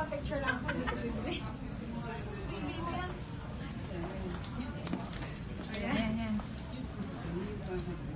picture lang ako. Hindi ko bibili. Bibili mo yan. Ayan.